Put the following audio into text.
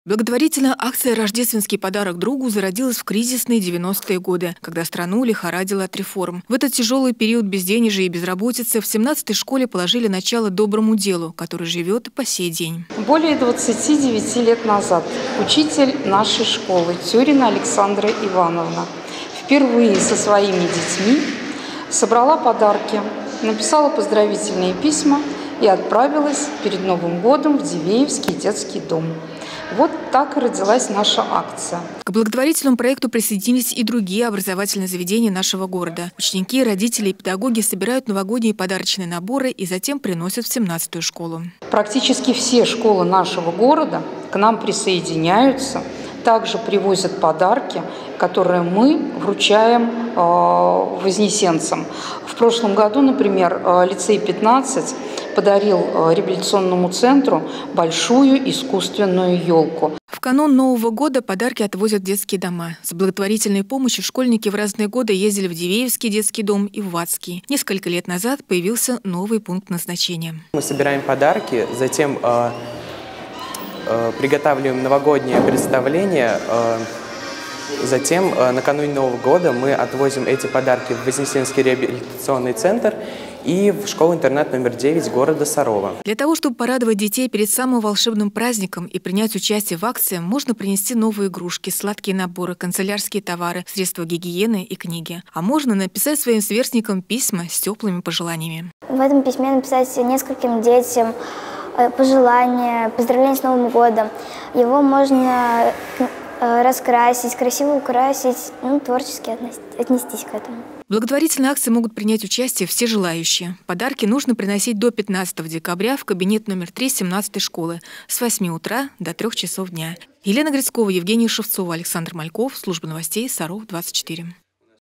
Благотворительная акция «Рождественский подарок другу» зародилась в кризисные 90-е годы, когда страну лихорадило от реформ. В этот тяжелый период безденежья и безработицы в 17-й школе положили начало доброму делу, который живет по сей день. Более 29 лет назад учитель нашей школы Тюрина Александра Ивановна впервые со своими детьми собрала подарки, написала поздравительные письма и отправилась перед Новым годом в Дивеевский детский дом. Вот так и родилась наша акция. К благотворительному проекту присоединились и другие образовательные заведения нашего города. Ученики, родители и педагоги собирают новогодние подарочные наборы и затем приносят в 17-ю школу. Практически все школы нашего города к нам присоединяются, также привозят подарки, которые мы вручаем вознесенцам. В прошлом году, например, лицей 15 подарил реабилитационному центру большую искусственную елку. В канун Нового года подарки отвозят в детские дома. С благотворительной помощью школьники в разные годы ездили в Дивеевский детский дом и в Ватский. Несколько лет назад появился новый пункт назначения. Мы собираем подарки, затем приготавливаем новогоднее представление. Затем, накануне Нового года, мы отвозим эти подарки в Вознесенский реабилитационный центр и в школу-интернат номер 9 города Сарова. Для того, чтобы порадовать детей перед самым волшебным праздником и принять участие в акции, можно принести новые игрушки, сладкие наборы, канцелярские товары, средства гигиены и книги. А можно написать своим сверстникам письма с теплыми пожеланиями. В этом письме написать нескольким детям пожелания, поздравления с Новым годом. Его можно раскрасить, красиво украсить, творчески отнестись к этому. В благотворительной акции могут принять участие все желающие. Подарки нужно приносить до 15 декабря в кабинет номер 3 17-й школы с 8 утра до 3 часов дня. Елена Грицкова, Евгения Шевцова, Александр Мальков, служба новостей Саров 24.